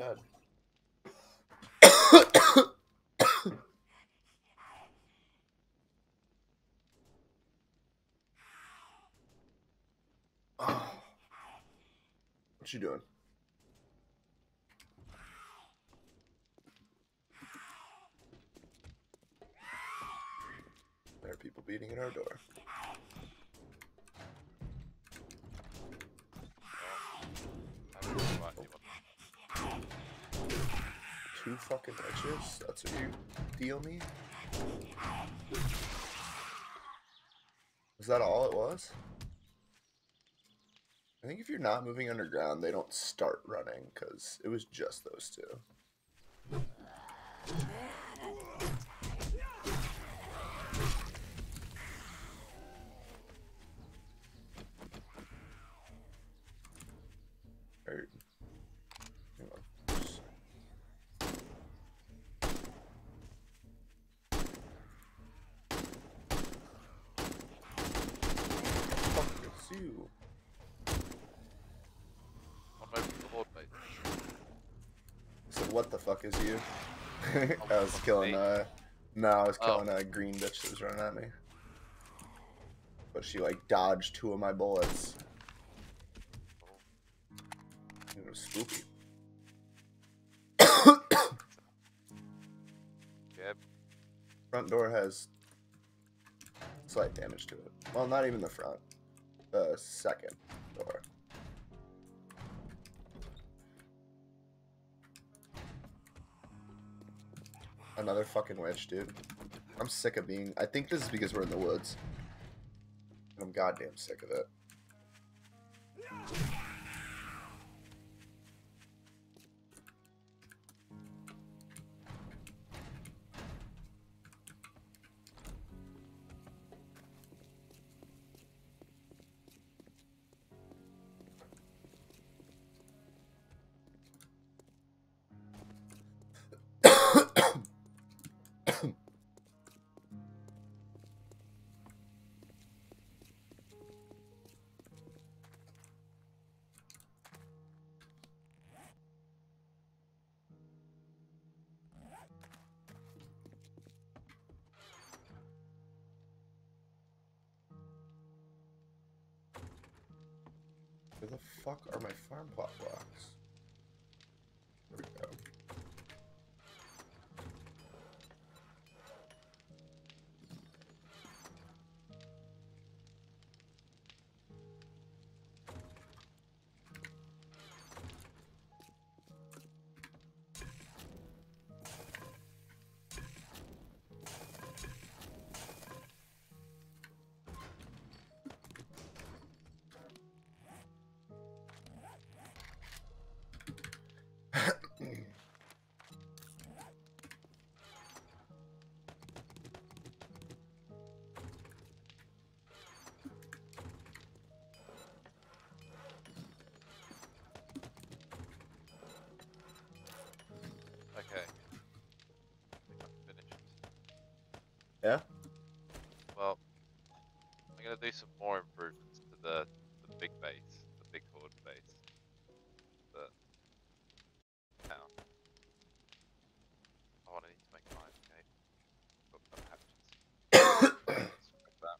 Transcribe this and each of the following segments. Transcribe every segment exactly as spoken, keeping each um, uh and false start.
dead. Oh. What you doing? There are people beating at our door. Two fucking witches? That's what you deal me? Was that all it was? I think if you're not moving underground, they don't start running, because it was just those two. Right. Hang on. Fuck is you? So what the fuck is you? I was killing uh no, I was killing a oh. uh, green bitch that was running at me. But she like dodged two of my bullets. It was spooky. Yep. Front door has slight damage to it. Well, not even the front. The second door. Another fucking witch, dude. I'm sick of being... I think this is because we're in the woods. And I'm goddamn sick of it. Where the fuck are my farm plot blocks? There we go. Okay. I think I'm finished. Yeah? Well, I'm gonna do some more improvements to the, the big base, the big horde base. But now, oh, I need to make mine, okay? Got some hatches. Scrap that.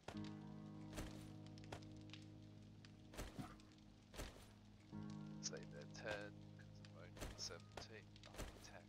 Say they're ten, because I'm only seventeen, not ten.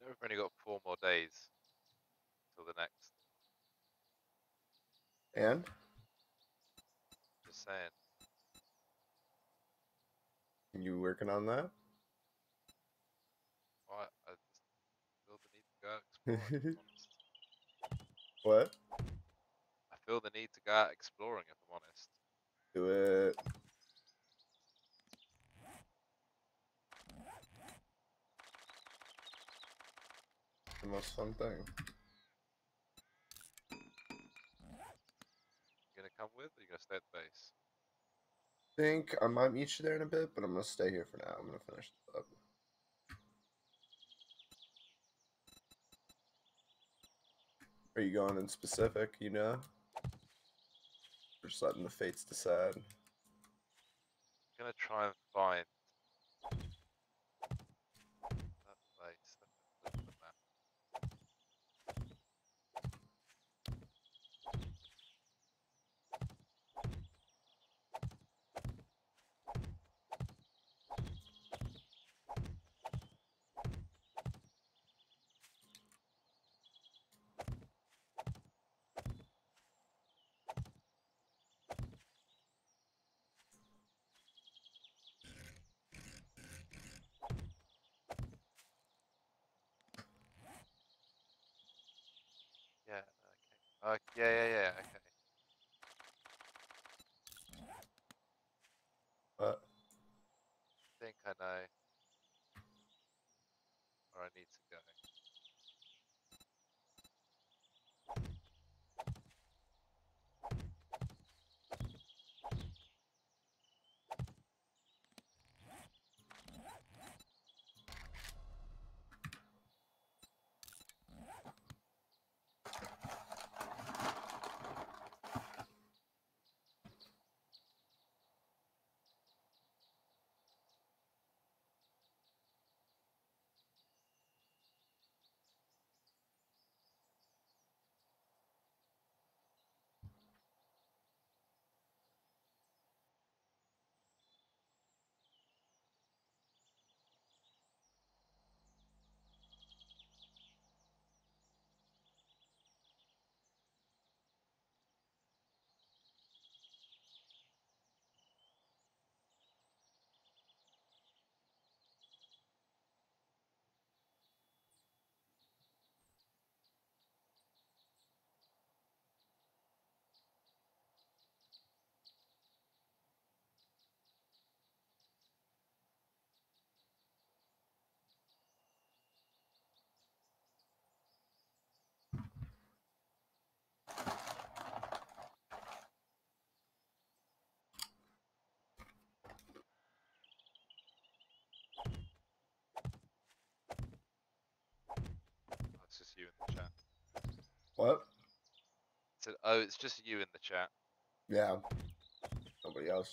We've only got four more days till the next. And? Just saying. You working on that? Well, I just feel the need to go out exploring, if I'm honest. What? I feel the need to go out exploring, if I'm honest. Do it. The most fun thing. You gonna come with, or you gonna stay at the base? Think I might meet you there in a bit, but I'm gonna stay here for now. I'm gonna finish this up. Are you going in specific, you know? Or just letting the fates decide? I'm gonna try and find that place. Let me look at the map. Yeah, okay. Uh, yeah, yeah, yeah, okay. What? I think I know where I need to go. Oh, it's just you in the chat. What? It said, oh, it's just you in the chat. Yeah. Nobody else.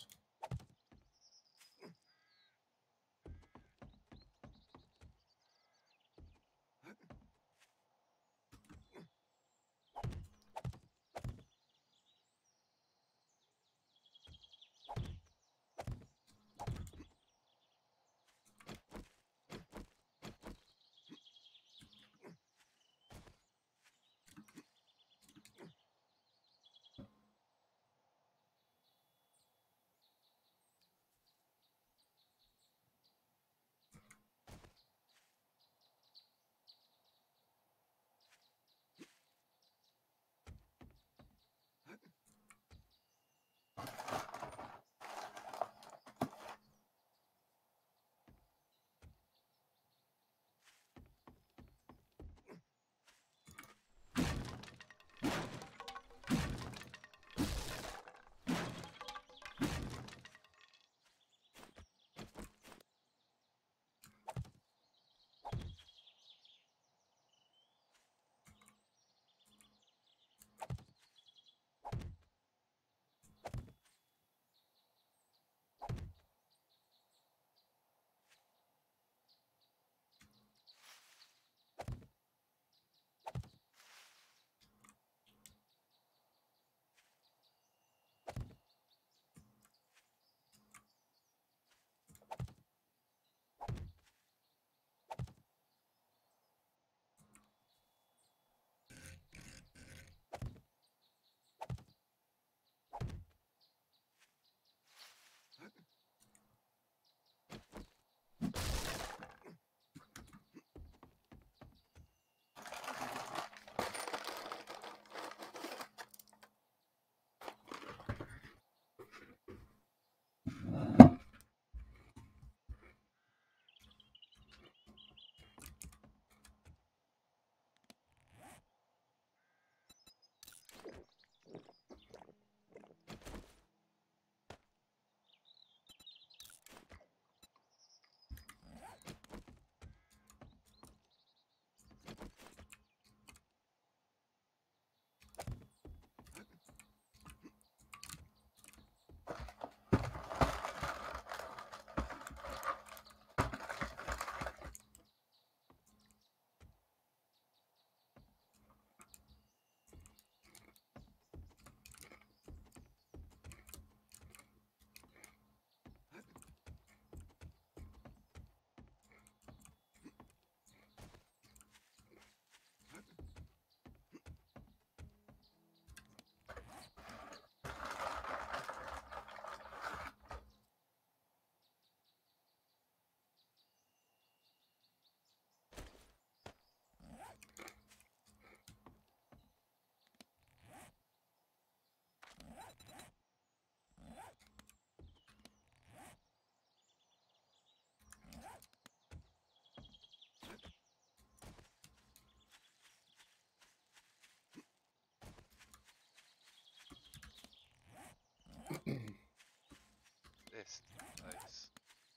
Nice, nice.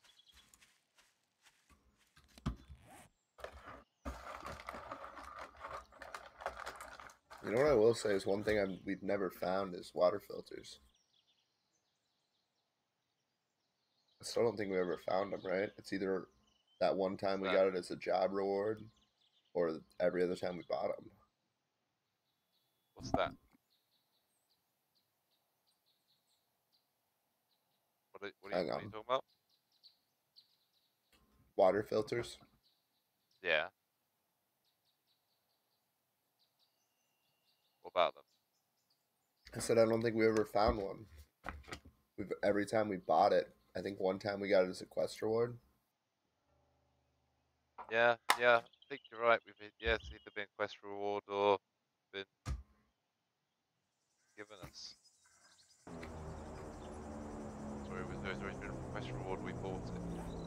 You know what I will say is one thing I'm, we've never found is water filters. I still don't think we ever found them, right? It's either that one time What's we that? got it as a job reward or every other time we bought them. What's that? What are, what are you, Hang what are you on. talking about? Water filters? Yeah. What about them? I said I don't think we ever found one. We've every time we bought it, I think one time we got it as a quest reward. Yeah, yeah, I think you're right. We've been, yeah, it's either been quest reward or been given us. Sorry, was there's always been a quest reward. We bought it.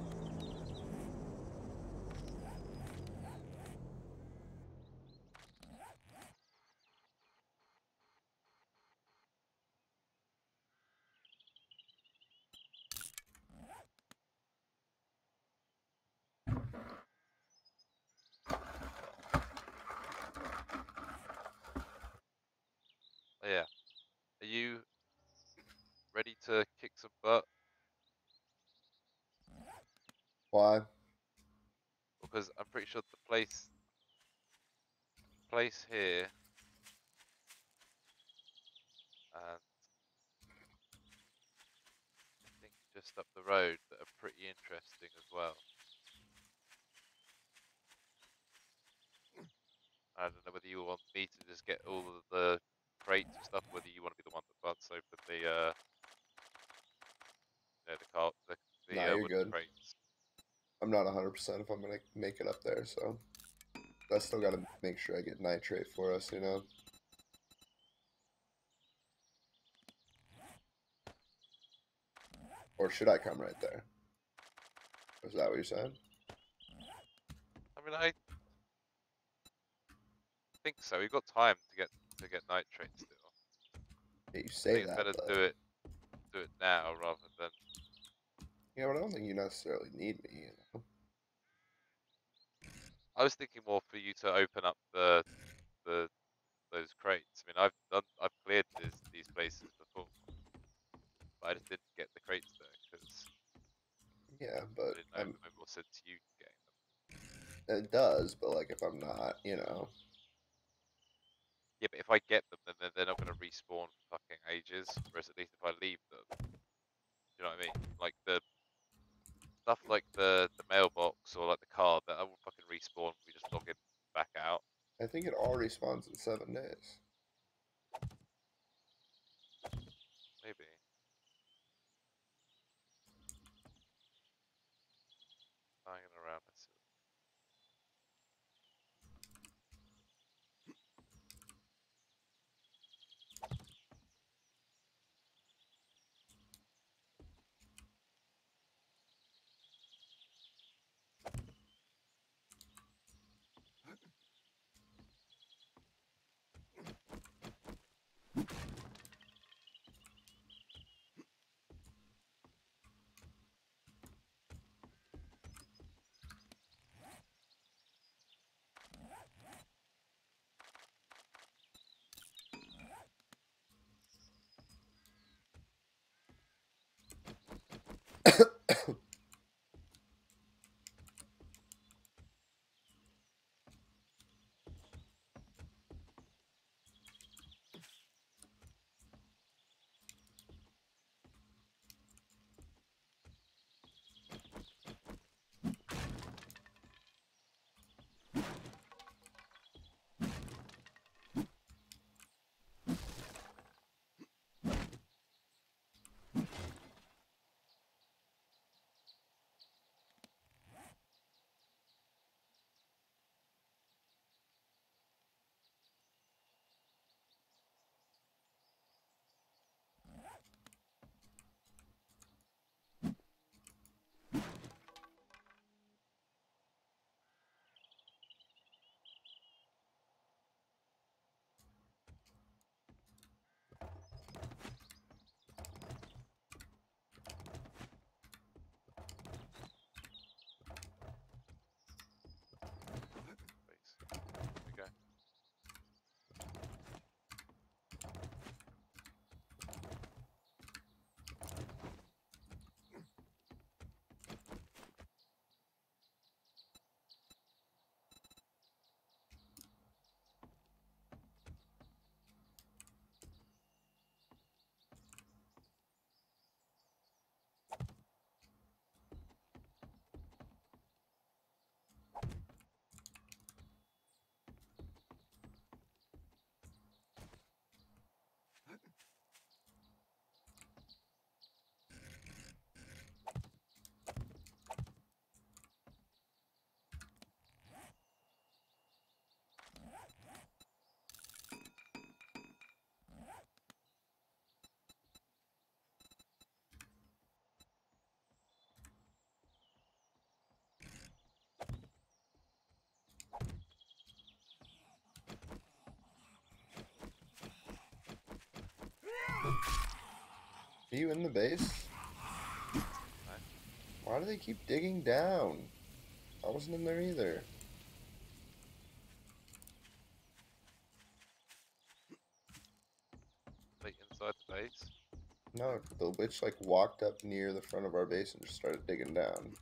Oh, yeah. Are you ready to kick some butt? Why? Because I'm pretty sure the place, place here, and I think just up the road that are pretty interesting as well. I don't know whether you want me to just get all of the crates and stuff, whether you want to be the one that busts open the, uh, you know, the car, the, Nah, the uh, you're wooden good. crates. I'm not one hundred percent if I'm going to make it up there, so I still got to make sure I get nitrate for us, you know? Or should I come right there? Is that what you're saying? I mean, I think so. We've got time to get to get nitrate still. Yeah, you I say think it's that, better to but... do it do it now rather than. Yeah, but I don't think you necessarily need me, you know? I was thinking more for you to open up the the those crates. I mean, I've done I've cleared this, these places before, but I just didn't get the crates there because Yeah, I but didn't know if I'm, it made more sense you getting them. it does, but like if I'm not, you know... Yeah, but if I get them, then they're, they're not going to respawn for fucking ages. Whereas at least if I leave them, you know what I mean? Like the stuff like the the mailbox or like the card that I will fucking respawn. We just log in back out. I think it all respawns in seven days. Maybe. Hanging around. Let's see. Are you in the base? No. Why do they keep digging down? I wasn't in there either. Like inside the base? No, the witch like walked up near the front of our base and just started digging down.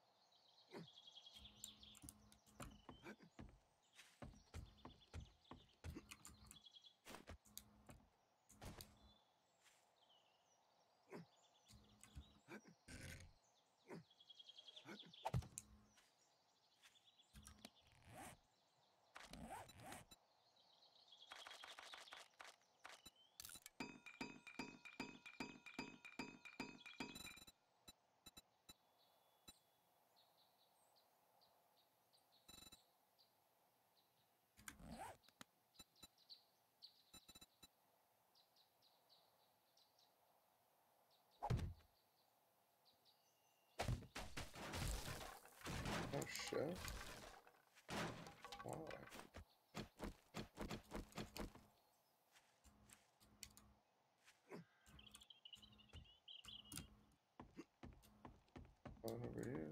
Oh shit. Why? Going over here.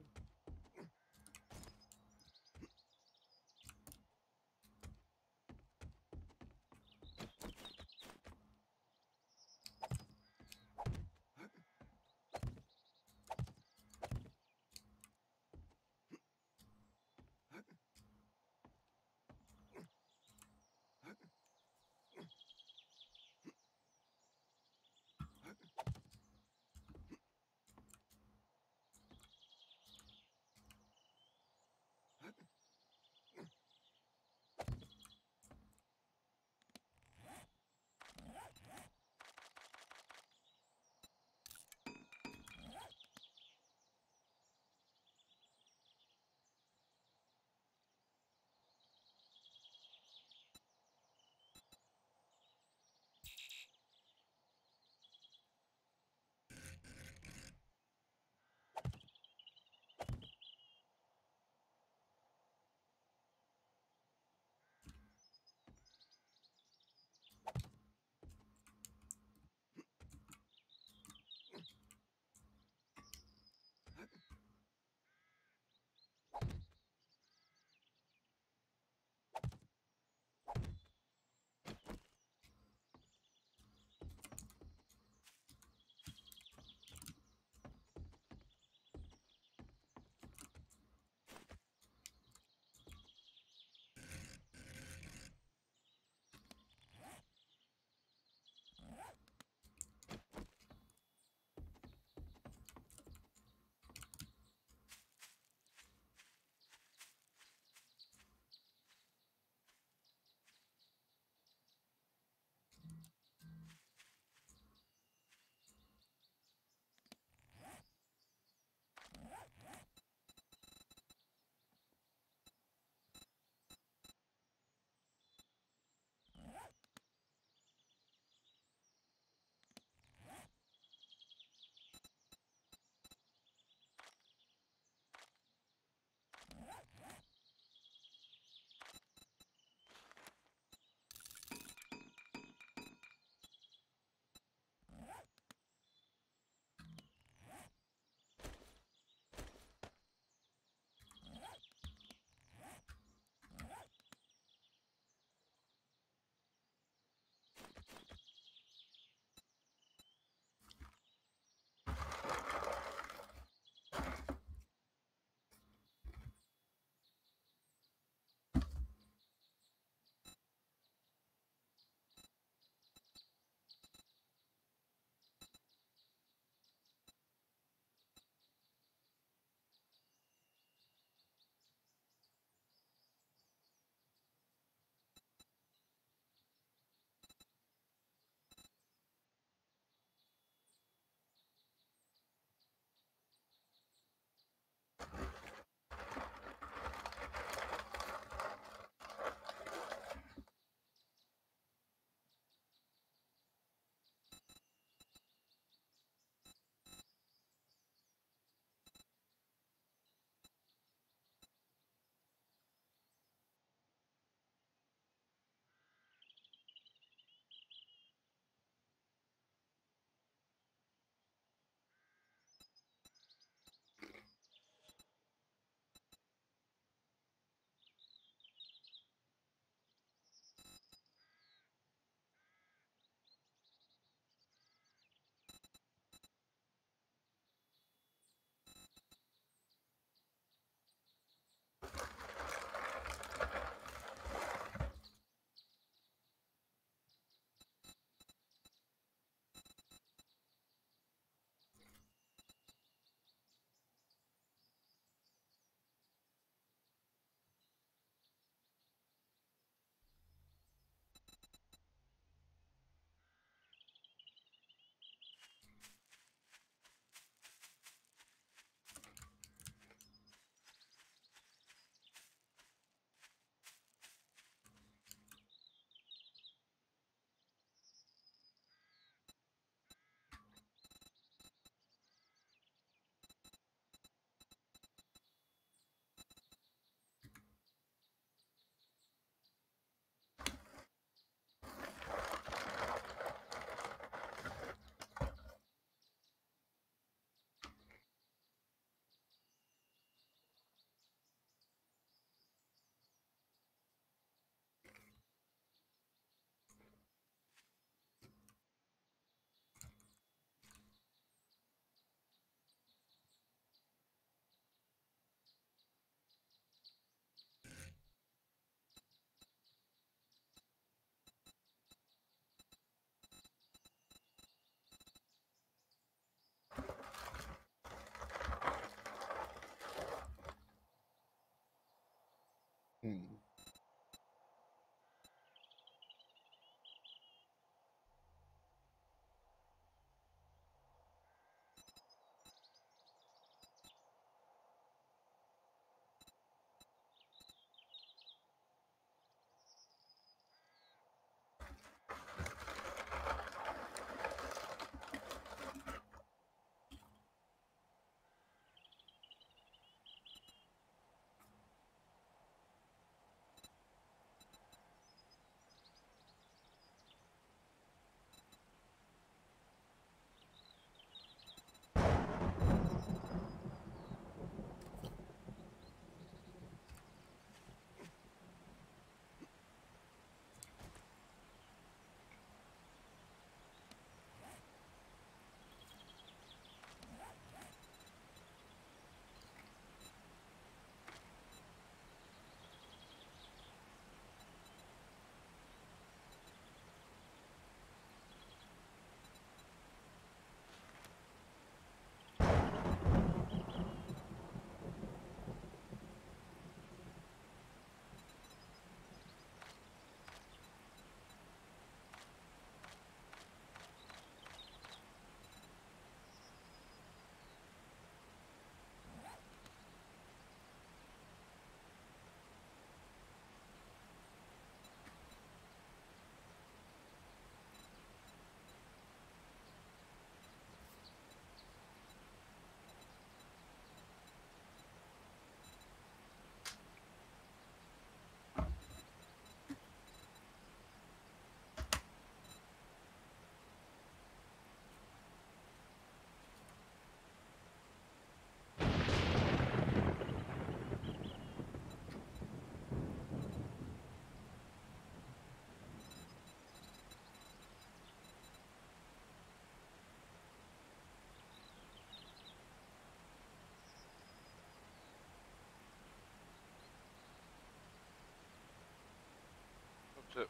shit.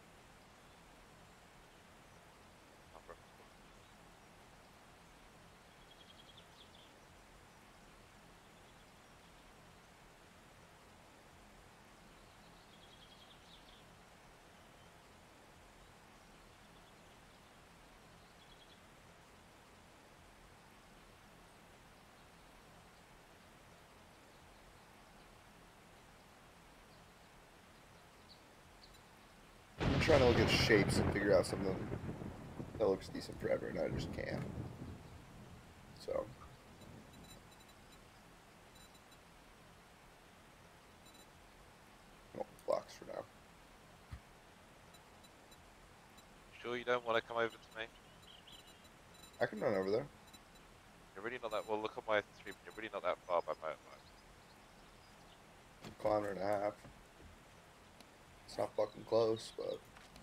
Can't remember. I'm trying to look at shapes and figure out something that looks decent forever, and I just can't. So. Oh, blocks for now. Sure you don't want to come over to me? I can run over there. You're really not that, well look on my stream, you're really not that far by motorbike. A kilometer and a half. It's not fucking close, but...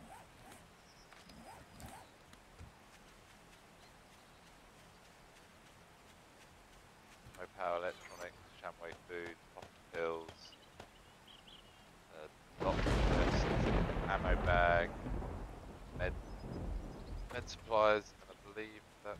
No power electronics, Shamway food, pop pills, uh, doctor list, ammo bag, med, med supplies, and I believe that...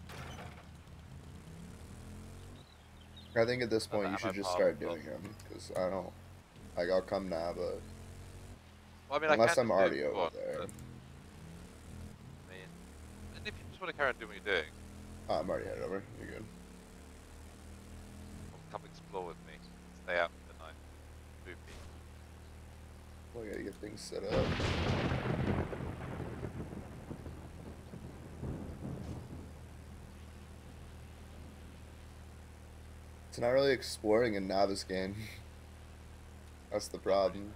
I think at this point Another you should ammo just pile start as well. doing them, because I don't... Like, I'll come now, but... Well, I mean, Unless I can I'm just already do it if you over want, there. but, I mean, and if you just want to carry on doing what you're doing, Oh, I'm already headed over. You're good. well, come explore with me. Stay out for the night. Spoopy. Well, I gotta get things set up. It's not really exploring in Navezgane. That's the problem.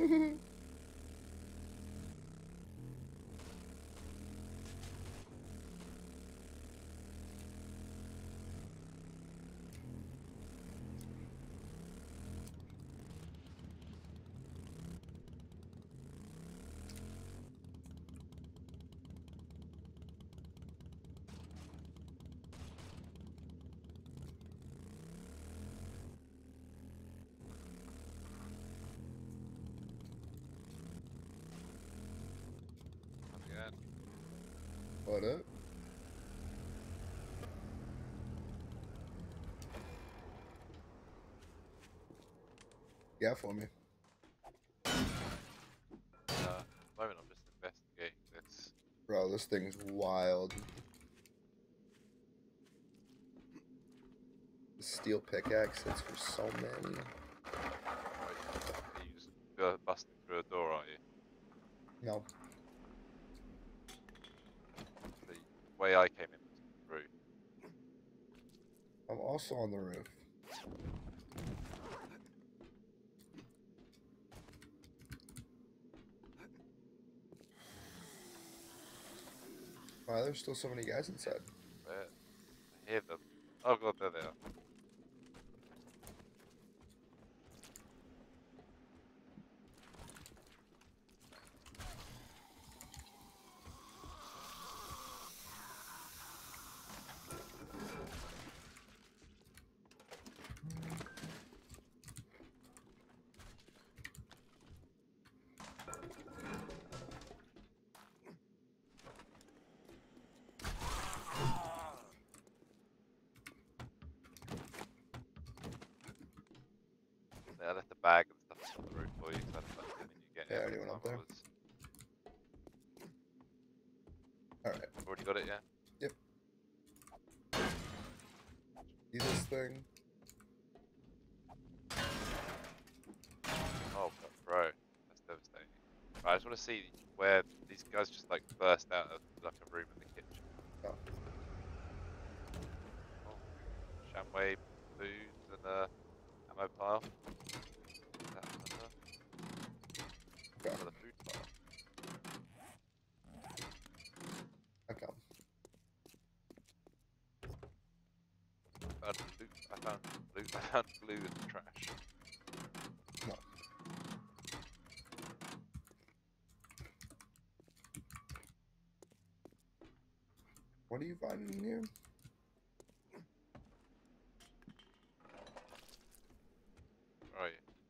What up? Yeah, for me. Uh, at the moment I'm just investigating this. Bro, this thing's wild. The steel pickaxe hits for so many. Right, are you just uh, busting through a door, are you? No. The way I came in was through. I'm also on the roof. Why, there's still so many guys inside. Where? I hear them. Oh god, there they are. Yeah, I left the bag and stuff on the roof for you, so that's like something you get Yeah, every anyone time up there? I was. Alright. Already got it, yeah? Yep. See this thing? Oh, but bro, that's devastating. Right, I just want to see where these guys just like burst out of like a room in the kitchen. Oh. Oh, Shamway booze and a ammo pile. Is that another? Okay. Another food pile. Okay. I found loot. I found loot. I found glue in the trash. No. What are you finding in here? Right.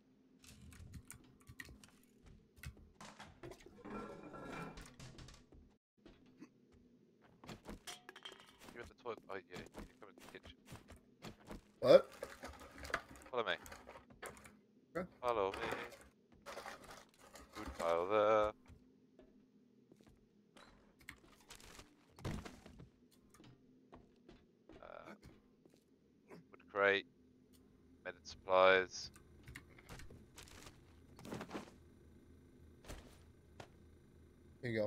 You're in the toilet. Oh yeah, you need to come in the kitchen. What? Follow me. Okay. Follow me. Food pile there. Uh, wood crate. Med supplies. Here you go.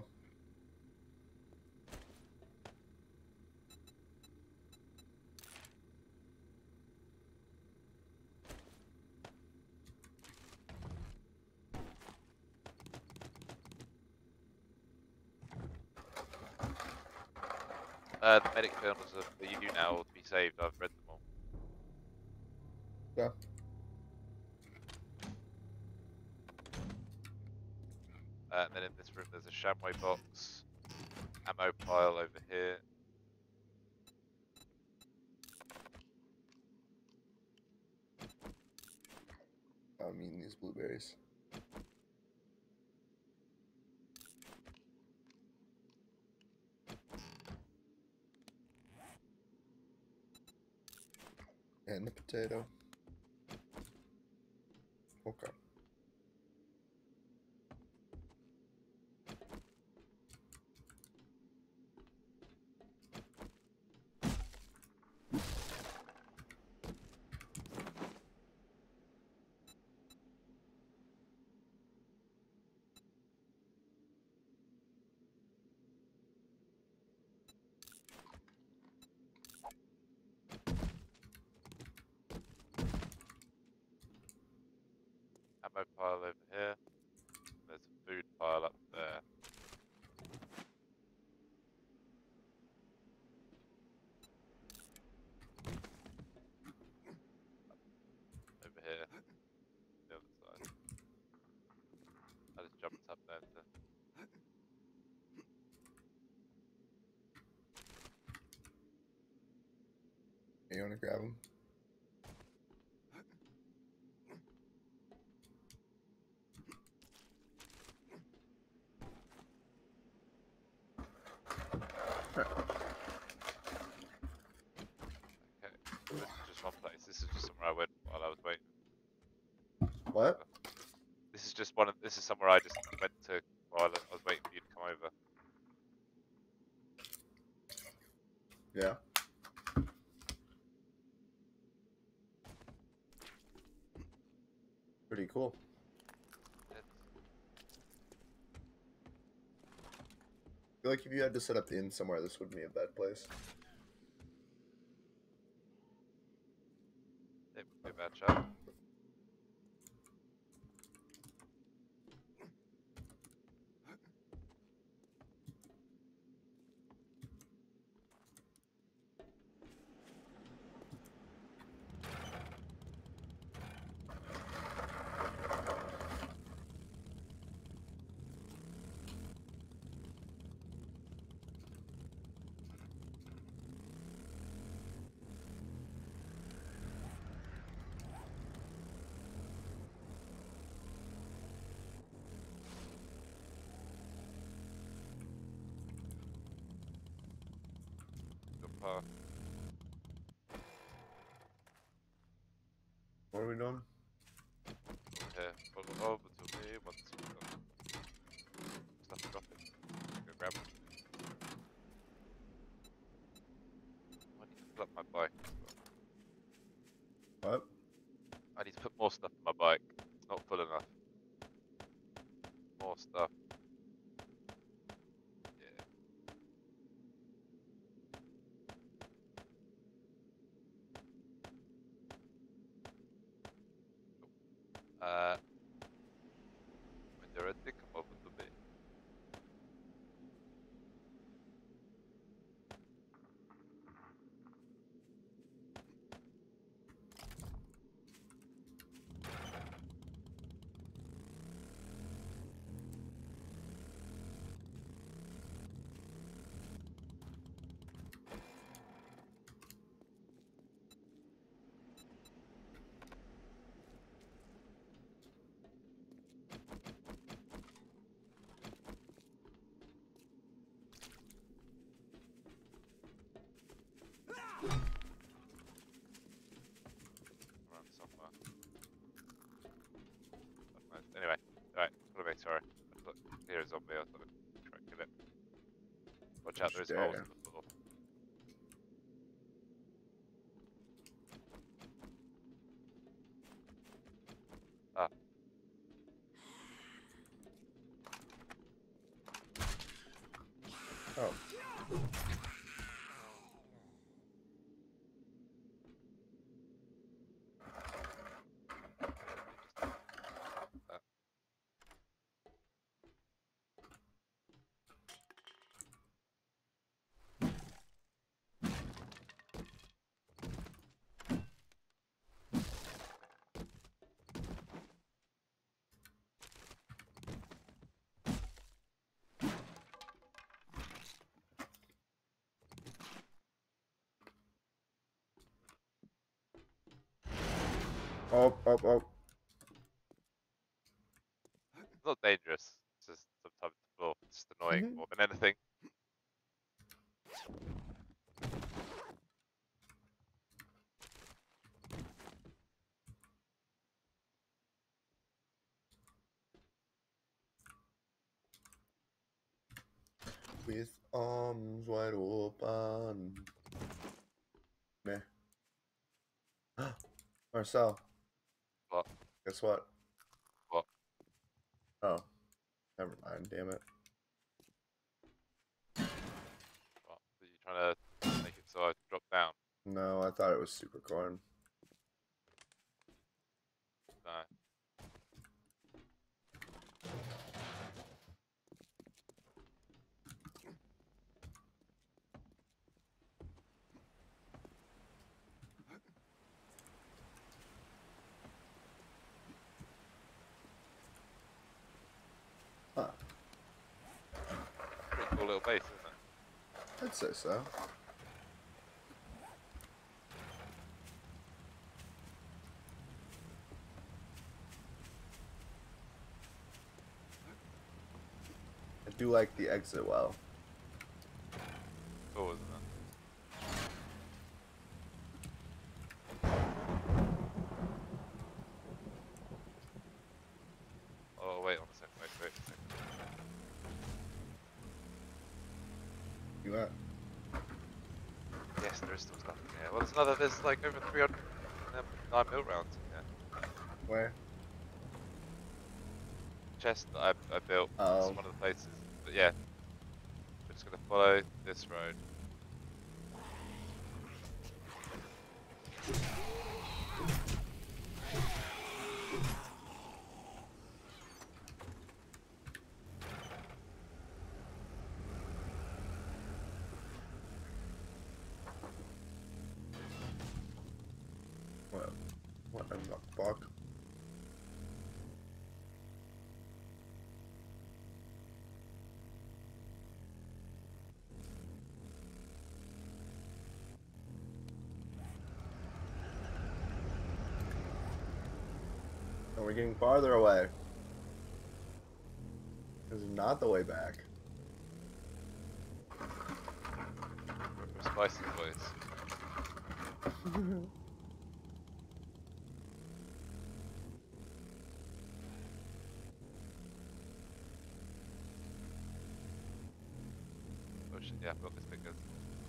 Uh, the medic journals that you do now will be saved. I've read them all. Yeah. Uh, and then in this room, there's a Shamway box, ammo pile over here. I'm eating these blueberries. And the potato. Okay. Ammo pile over here. just jumped up there. To... You wanna grab him? Okay, this is just one place. This is just somewhere I went while I was waiting. What? This is just one of. This is somewhere I just went to while I was waiting for you to come over. Yeah. Pretty cool. It's... I feel like if you had to set up in somewhere, this wouldn't be a bad place. It would be a bad shot. Good par. What are we doing? Here, follow over to me once you've got stuff to drop it. Go grab it. I need to fill up my bike as well. What? I need to put more stuff in my bike. It's not full enough. More stuff. Yeah. Uh, when you're ready, come over to me. Around somewhere. Anyway, alright, gotta make sorry. Look, here is zombie, I was gonna try and kill it. Watch out, there is holes in the floor. Ah. Oh. Oh, oh, oh. It's not dangerous, it's just sometimes the floor. It's just annoying Mm-hmm. more than anything. With arms wide open. Meh. Marcel. What? Guess what? What? Oh. Never mind, damn it. What? Are you trying to make it so I drop down? No, I thought it was super corn. No. cool little base, isn't it? I'd say so. I do like the exit well. Cool, isn't it? Oh, wait on a second, wait, wait a second. You at? Yes, there is still stuff in here. Well, there's another, there's like over three hundred nine mil rounds in here. Where? Chest that I, I built. Oh. It's one of the places. But yeah, we're just going to follow this road. What? What in the fuck? And we're getting farther away. This is not the way back. We're spicy boys. Oh shit, yeah, I've got this big gun.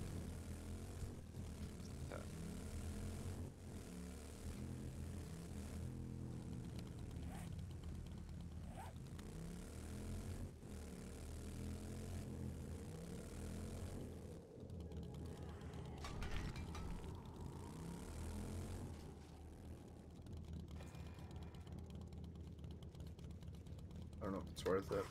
I don't know if it's worth it.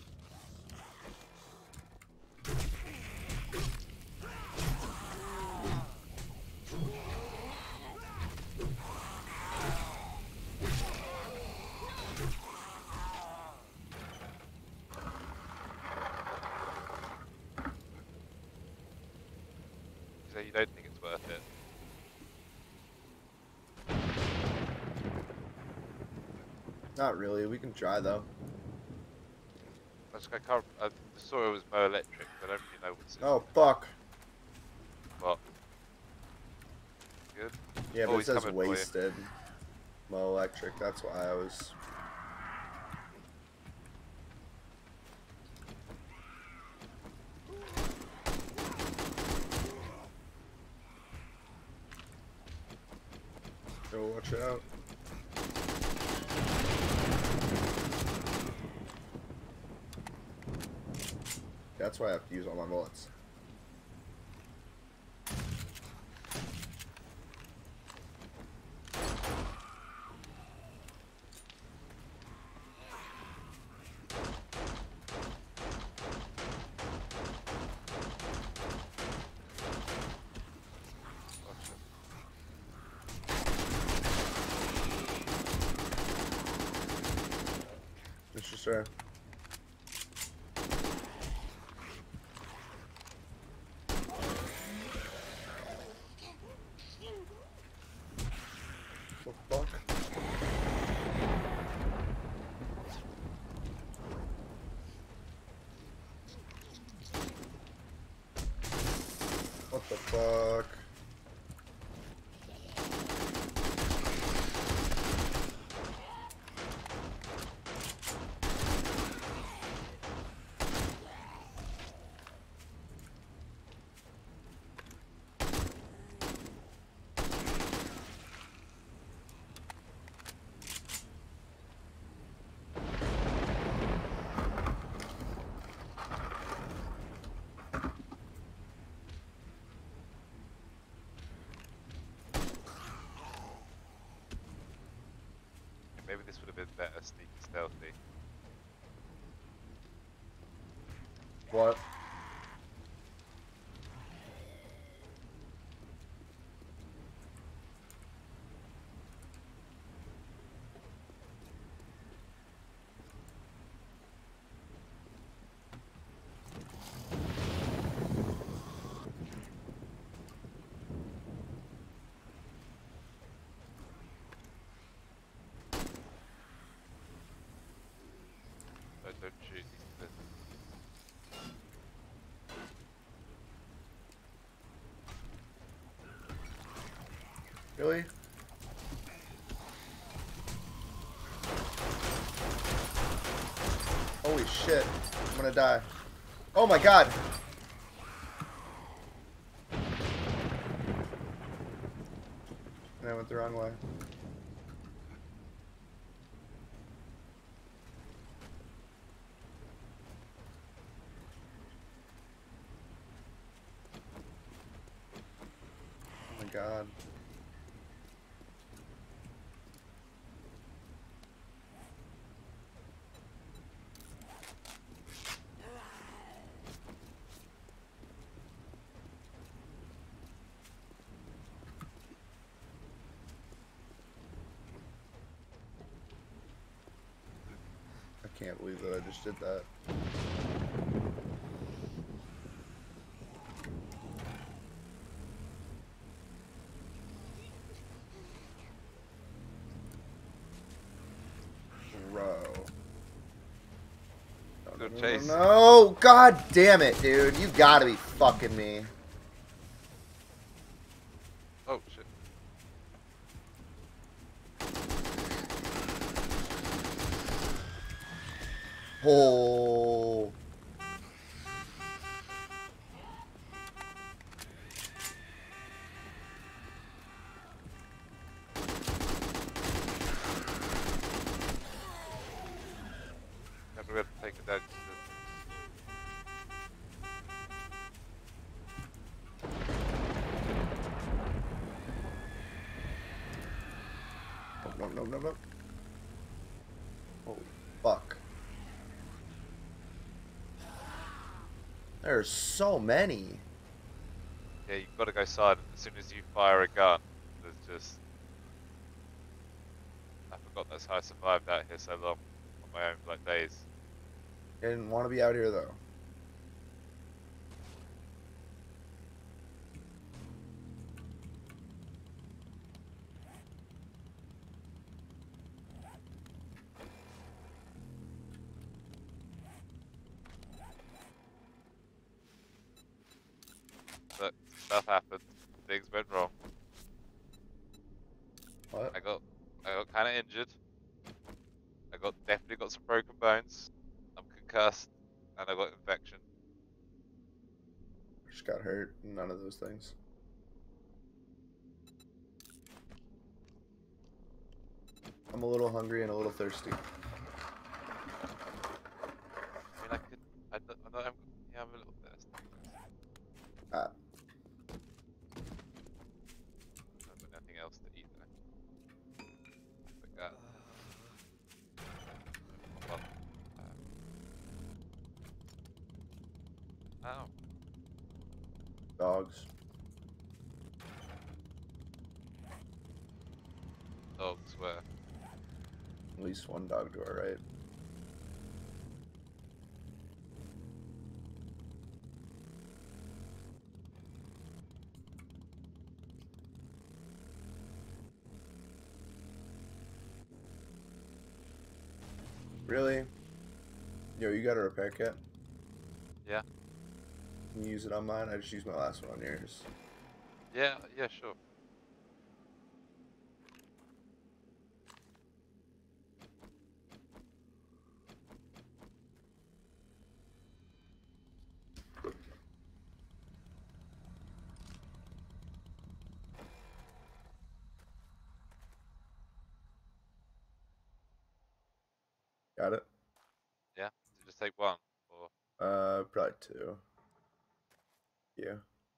So you don't think it's worth it? Not really. We can try though. I just I can't. I just saw it was Mo Electric. But I don't really know what's in Oh fuck. What? Good. Yeah, Oh, but it he's says coming for you. wasted. Mo Electric. That's why I was. Go watch out. That's why I have to use all my bullets. It's just right. The fuck? What the fuck? Maybe this would have been better sneaky stealthy. What? Really? Holy shit. I'm gonna die. Oh my god! And I went the wrong way. Oh my god. I can't believe that I just did that. Bro. Good chase. No, god damn it, dude. You gotta be fucking me. Oh shit. Oh. Never going to take it down. No, no, no, no. Holy fuck. There's so many. Yeah, you've got to go silent as soon as you fire a gun. There's just... I forgot that's how I survived out here so long on my own, like, days. I didn't want to be out here though. But stuff happened. Things went wrong. What? I got, I got kind of injured. I got definitely got some broken bones. I'm concussed, and I got infection. Just got hurt. None of those things. I'm a little hungry and a little thirsty. I mean, I could, I, don't- I don't, I'm, yeah, I'm a little thirsty. Ah. I haven't got nothing else to eat though. Like that. Well, uh, ow. Dogs. Dogs were. At least one dog to our right. Really? Yo, you got a repair kit? Yeah. Can you use it on mine? I just used my last one on yours. Yeah, yeah, sure. Got it? Yeah. So just take one, or Uh, probably two. Yeah.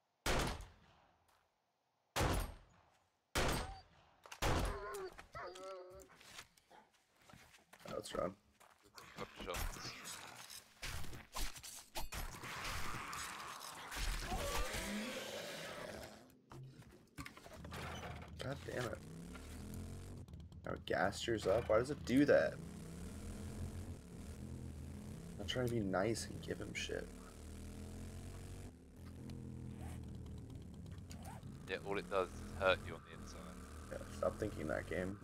That's run. got shots. God damn it. Now it gassed yours up? Why does it do that? I'm trying to be nice and give him shit. Yeah, all it does is hurt you on the inside. Yeah, stop thinking that game.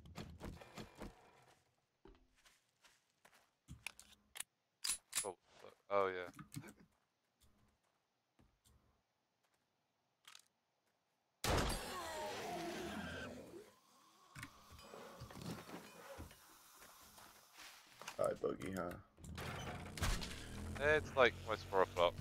Oh, fuck. Oh yeah. Hi, boogie, huh? It's like almost four o'clock.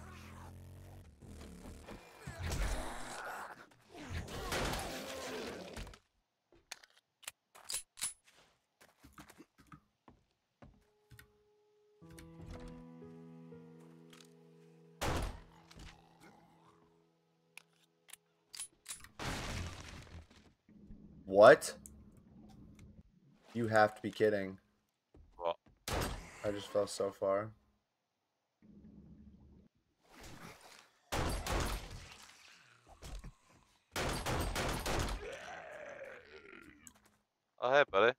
What? You have to be kidding. What? I just fell so far. Oh hey, buddy.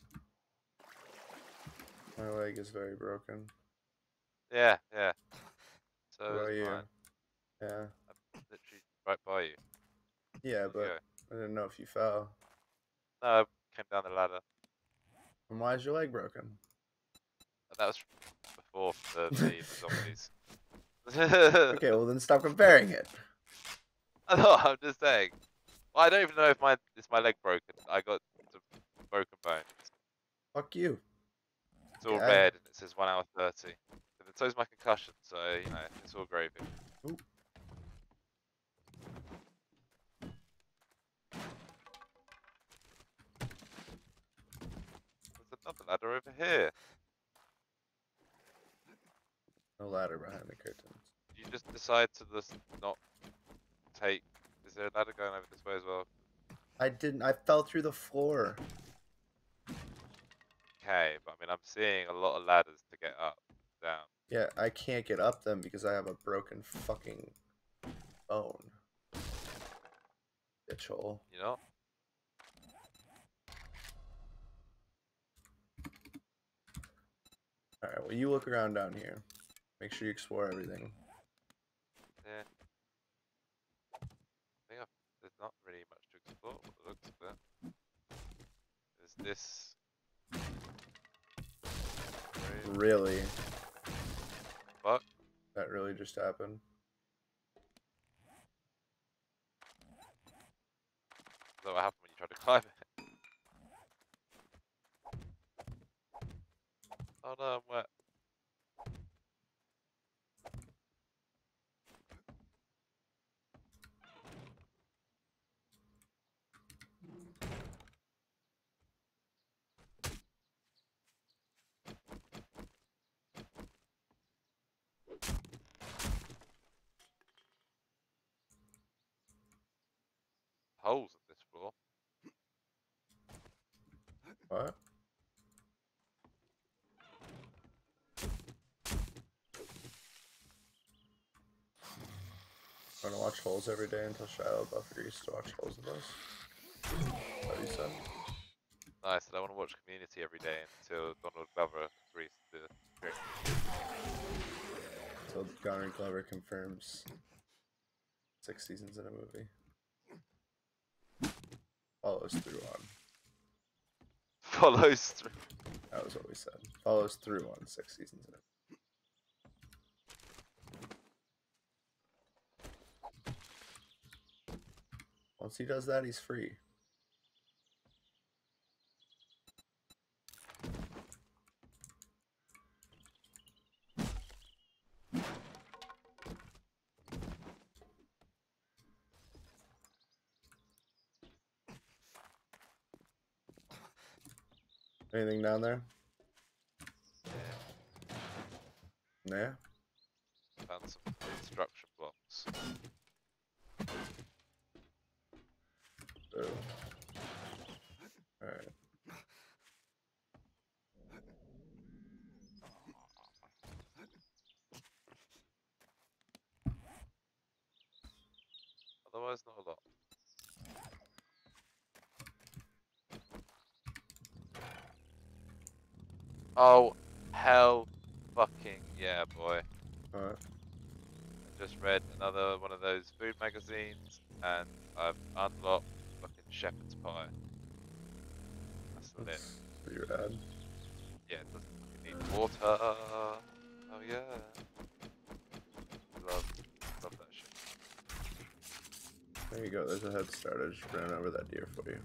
My leg is very broken. Yeah, yeah. So What about is you? mine. Yeah. I'm literally right by you. Yeah, There you but go. I didn't know if you fell. No, I came down the ladder. And why is your leg broken? That was before the the, the zombies. Okay, well then stop comparing it. I know. I'm just saying. Well, I don't even know if my is my leg broken. I got some broken bones. Fuck you. It's all Yeah. red and it says one hour thirty. But so is my concussion. So you know, it's all gravy. Ooh. There's another ladder over here. No ladder behind the curtains. You just decide to just not take. Is there a ladder going over this way as well? I didn't. I fell through the floor. Okay, but I mean, I'm seeing a lot of ladders to get up, down. Yeah, I can't get up them because I have a broken fucking bone. Bitch hole. You know? Alright, well you look around down here. Make sure you explore everything. Yeah. I think I've, there's not really much to explore. What it looks of it. There's this. Room. Really? Fuck. That really just happened? Is that what happened when you tried to climb it? Oh no, I'm wet. Holes in this floor. What? I'm gonna watch Holes every day until Shiloh Buff agrees to watch Holes with us. What you said? Nice, and I want to watch Community every day until Donald Glover agrees to drink. Until Donald Glover confirms six seasons in a movie. Follows through on. Follows through. That was what we said. Follows through on six seasons in a movie. Once he does that, he's free. Anything down there? Yeah. Found some construction blocks. Oh. Alright. Otherwise, not a lot. Oh, hell fucking yeah, boy. Alright. I just read another one of those food magazines, and I've unlocked fucking shepherd's pie. That's lit. That's pretty rad. Yeah, it doesn't fucking need water. Oh yeah. There you go, there's a head start. I just ran over that deer for you.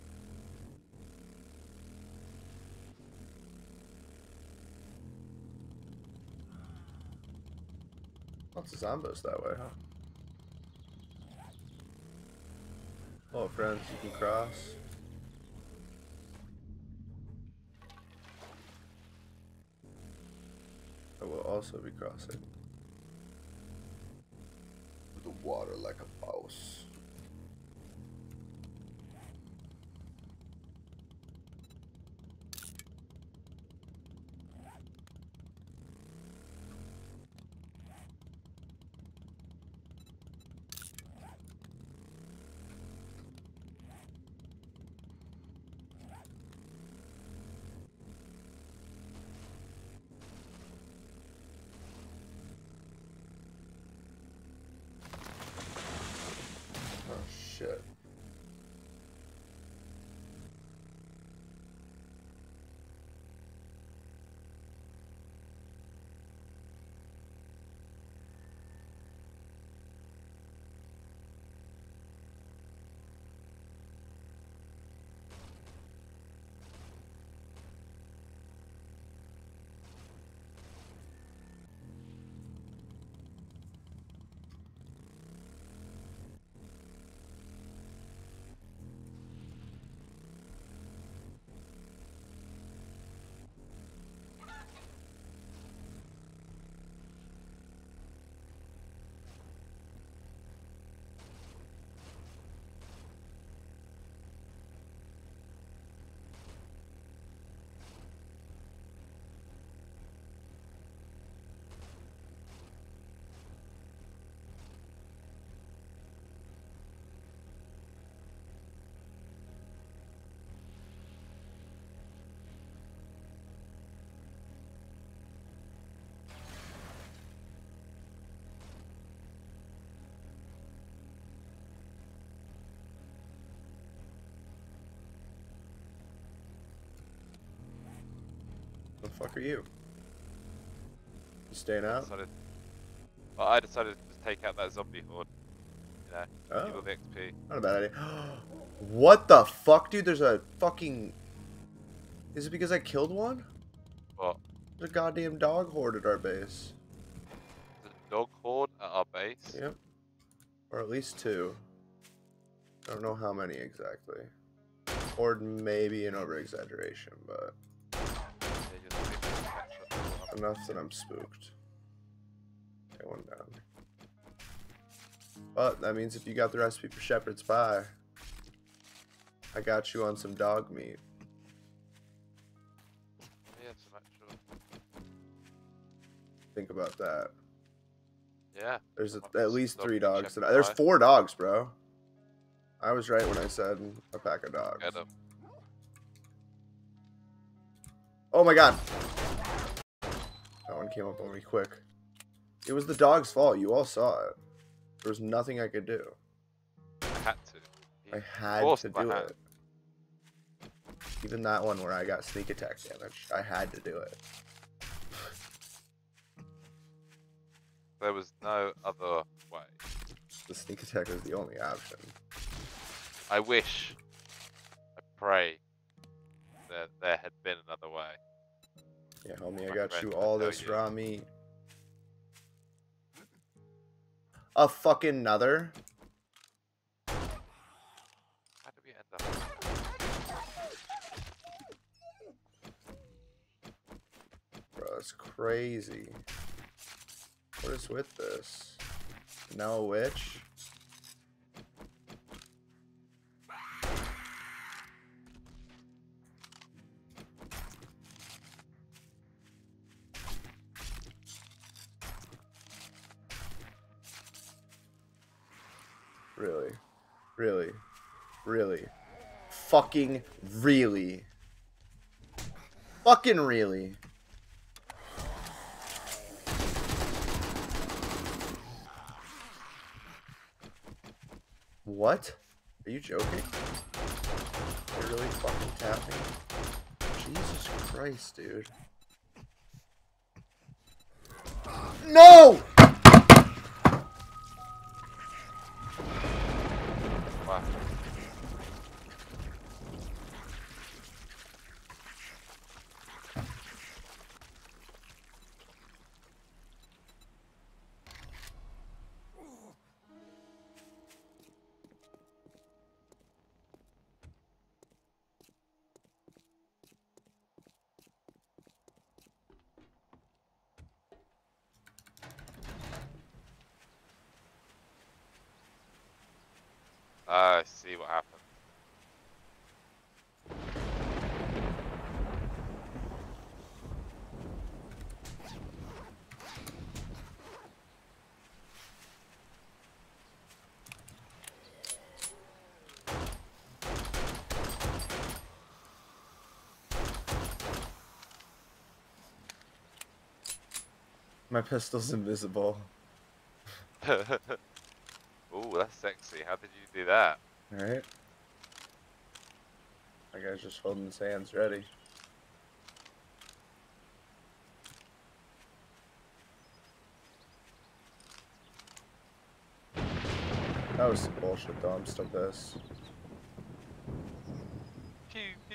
Lots of zombos that way, huh? Oh, friends, you can cross. I will also be crossing the water like a mouse. Shit. The fuck are you? You staying out? Decided, well, I decided to just take out that zombie horde. You know, Oh. give all the X P. Not a bad idea. What the fuck, dude? There's a fucking... Is it because I killed one? What? There's a goddamn dog horde at our base. There's a dog horde at our base? Yep. Or at least two. I don't know how many exactly. Horde may be an over-exaggeration, but... Enough that I'm spooked. Okay, one down. But that means if you got the recipe for shepherd's pie, I got you on some dog meat. Yeah, some actual. Think about that. Yeah. There's a, at least three dogs. Shepherd's There's pie. four dogs, bro. I was right when I said a pack of dogs. Get 'em. Oh my god. That one came up on me quick. It was the dog's fault. You all saw it. There was nothing I could do. I had to. He I had forced to my do hand. it. Even that one where I got sneak attack damage, I had to do it. There was no other way. The sneak attack was the only option. I wish, I pray, that there had been another way. Yeah, homie, I My got friend you would all tell this you. raw meat. A fucking another? How did we end up? Bro, that's crazy. What is with this? Now a witch? Really? Really? Really? Fucking really? Fucking really? What? Are you joking? They really fucking tapped me? Jesus Christ, dude. No! Wow. I see what happened. My pistol's invisible. Ooh, that's sexy. How did you do that? Alright. My guy's just holding his hands ready. That was some bullshit though, I'm still pissed. Pew pew.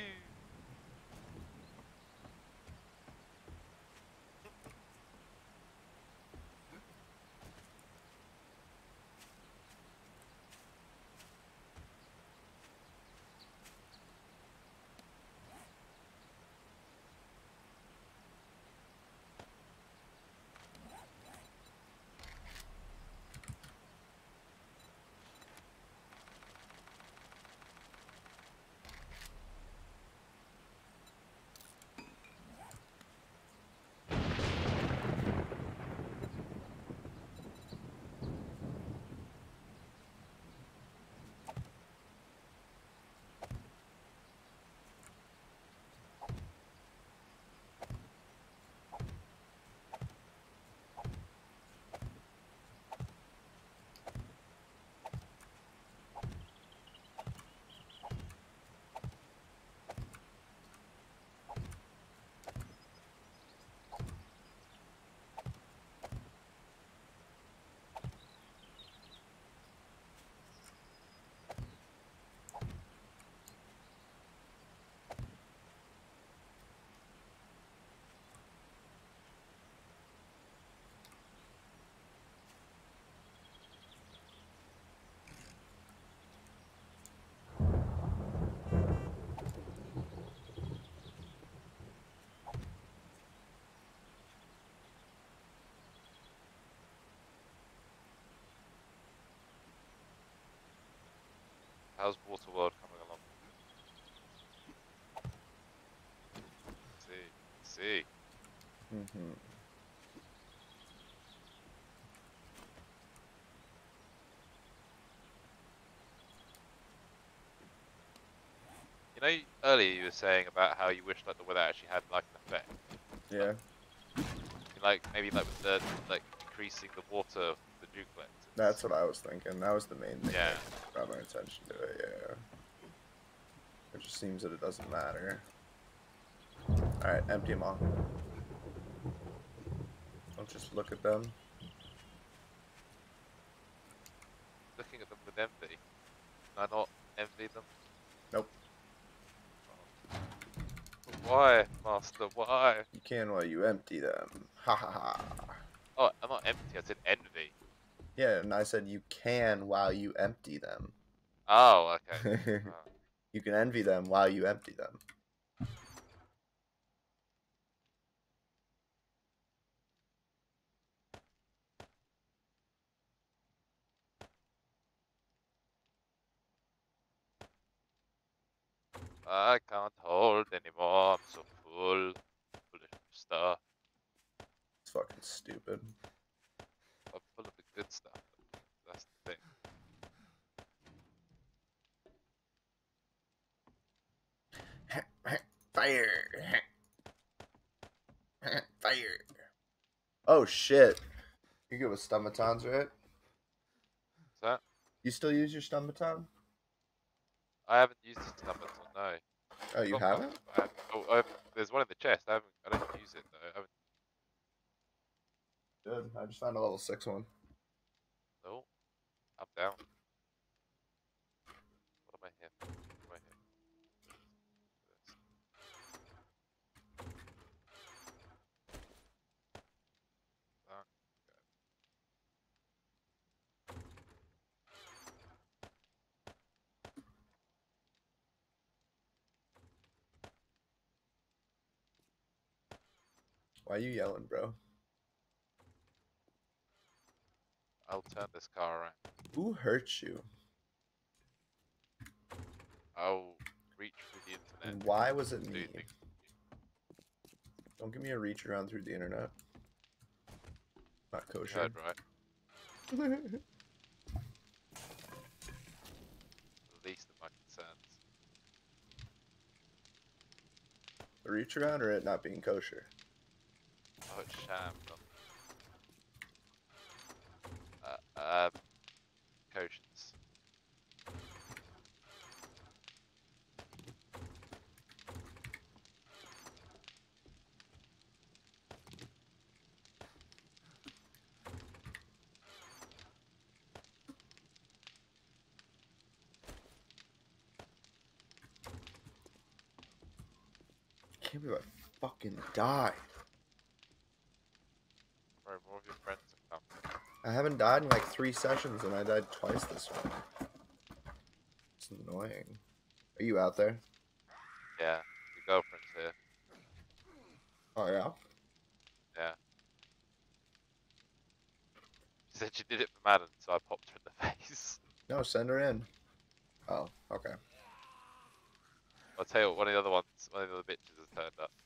How's Waterworld coming along? See, see. Mm-hmm. You know, earlier you were saying about how you wish like the weather actually had like an effect. Yeah. Like maybe like with the like increasing the water, the dew collectors. That's what I was thinking. That was the main thing Yeah. that brought my attention to it, yeah. It just seems that it doesn't matter. Alright, empty them all. Don't just look at them. Looking at them with envy. Can I not envy them? Nope. Oh. Why, Master? Why? You can while you empty them. Ha ha ha. Oh, I'm not empty. I said envy. Yeah, and I said you can while you empty them. Oh, okay. Oh. You can envy them while you empty them. I can't hold anymore. I'm so full. Full of stuff. It's fucking stupid. I'm full of the good stuff. That's the thing. Fire! Fire! Oh shit. You good with stun batons, right? What's that? You still use your stun baton? I haven't used this stun baton, no. Oh, you Got haven't? one, but I haven't- oh, I haven't- there's one in the chest. I haven't. I don't use it though. I haven't. Good. I just found a level six one. No. I'm down. Why are you yelling, bro? I'll turn this car around. Who hurt you? I'll reach through the internet. And why was it do me? things. Don't give me a reach around through the internet. Not You kosher. heard right. The least of my concerns. The reach around or it not being kosher? Oh, it's sham. Not... Uh, um, Cogents. I can't believe I fucking died. Bro, more of your friends have come. I haven't died in like three sessions and I died twice this one. It's annoying. Are you out there? Yeah, your girlfriend's here. Oh yeah? Yeah. She said she did it for Madden, so I popped her in the face. No, send her in. Oh, okay. I'll tell you what, one of the other ones, one of the other bitches has turned up.